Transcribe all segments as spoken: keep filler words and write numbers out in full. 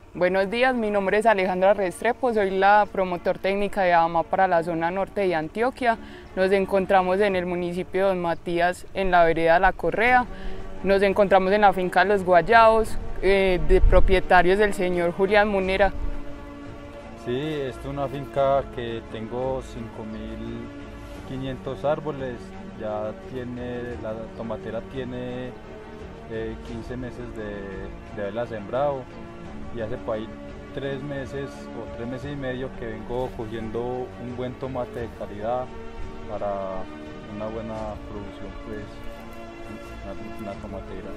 Buenos días, mi nombre es Alejandra Restrepo, soy la promotor técnica de ADAMA para la zona norte de Antioquia. Nos encontramos en el municipio de Don Matías, en la vereda La Correa. Nos encontramos en la finca Los Guayados, eh, de propietarios del señor Julián Munera. Sí, esta es una finca que tengo cinco mil quinientos árboles, ya tiene, la tomatera tiene eh, quince meses de, de haberla sembrado y hace por ahí tres meses o tres meses y medio que vengo cogiendo un buen tomate de calidad para una buena producción, pues una, una tomatera.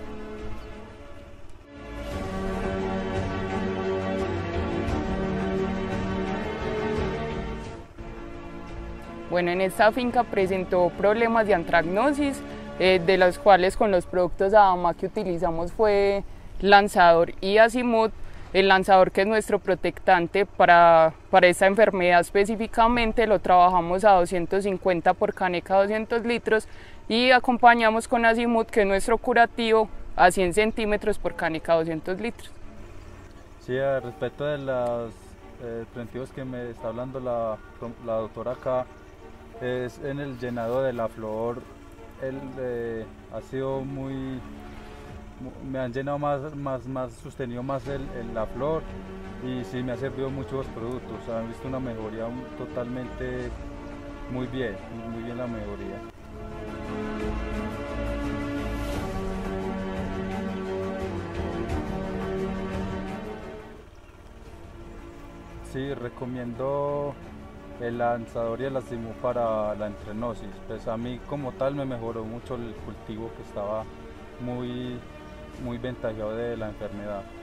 Bueno, en esta finca presentó problemas de antracnosis, eh, de los cuales con los productos ADAMA que utilizamos fue lanzador y azimut. El lanzador, que es nuestro protectante para, para esta enfermedad específicamente, lo trabajamos a doscientos cincuenta por caneca doscientos litros y acompañamos con azimut, que es nuestro curativo, a cien centímetros por caneca doscientos litros. Sí, al respecto de los eh, preventivos que me está hablando la, la doctora acá, es en el llenado de la flor, el, eh, ha sido muy, me han llenado más, más, más sostenido más el, el, la flor, y sí me ha servido mucho los productos, han visto una mejoría totalmente muy bien, muy bien la mejoría. Sí, recomiendo el lanzador y el azimut para la entrenosis. Pues a mí como tal me mejoró mucho el cultivo, que estaba muy, muy ventajoso de la enfermedad.